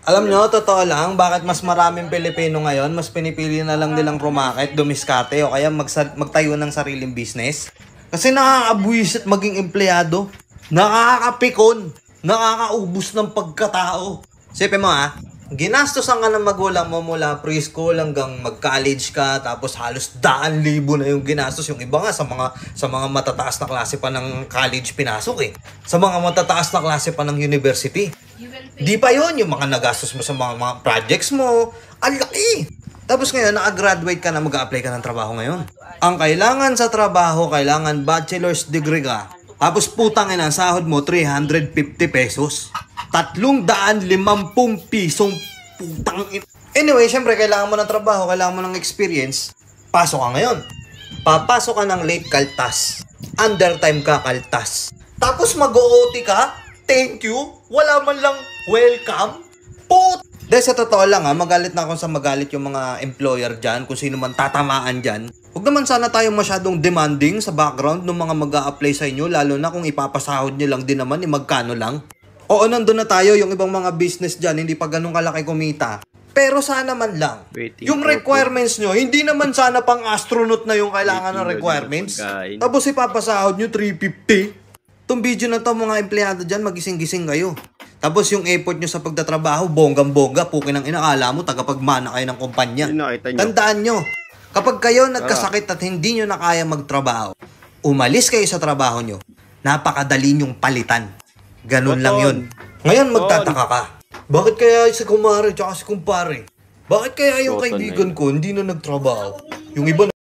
Alam nyo, totoo lang, bakit mas maraming Pilipino ngayon, mas pinipili na lang nilang rumakit, dumiskarte, o kaya magtayo ng sariling business? Kasi nakakabuwisit maging empleyado, nakakapikon, nakakaubos ng pagkatao. Sipin mo ginastosan ka ng magulang mo mula preschool hanggang mag-college ka, tapos halos 100,000 na yung ginastos. Yung iba nga sa mga matataas na klase pa ng college pinasok sa mga matataas na klase pa ng university. Di pa yon yung mga nagastos mo sa mga projects mo. Ang laki! Tapos ngayon, nakagraduate ka na, mag-a-apply ka ng trabaho ngayon. Ang kailangan sa trabaho, kailangan bachelor's degree ka. Tapos putang ina, sahod mo 350 pesos. 350 pisong putang ina. Anyway, syempre, kailangan mo ng trabaho, kailangan mo ng experience. Pasok ka ngayon. Papasok ka ng late kaltas. Undertime ka kaltas. Tapos mag-OT ka? Thank you? Wala man lang welcome? Dahil sa totoo lang magalit na ako sa magalit yung mga employer dyan, kung sino man tatamaan dyan. Huwag naman sana tayong masyadong demanding sa background ng mga mag-a-apply sa inyo, lalo na kung ipapasahod nyo lang din naman, magkano lang. Oo, nandun na tayo, yung ibang mga business dyan, hindi pa ganun kalaki kumita. Pero sana man lang, yung requirements nyo, hindi naman sana pang astronaut na yung kailangan ng requirements. Tapos ipapasahod nyo 350. Itong video na to, mga empleyado dyan, magising-gising kayo. Tapos yung effort nyo sa pagtatrabaho, bonggang-bongga, pukin ang inaala mo, tagapagmana kayo ng kumpanya. Tandaan nyo, kapag kayo nagkasakit at hindi nyo na kaya magtrabaho, umalis kayo sa trabaho nyo, napakadali nyong palitan. Ganun lang yun. Ngayon magtataka ka, bakit kaya si kumare at si kumpare? Bakit kaya yung kaibigan ko hindi na nagtrabaho? Yung iba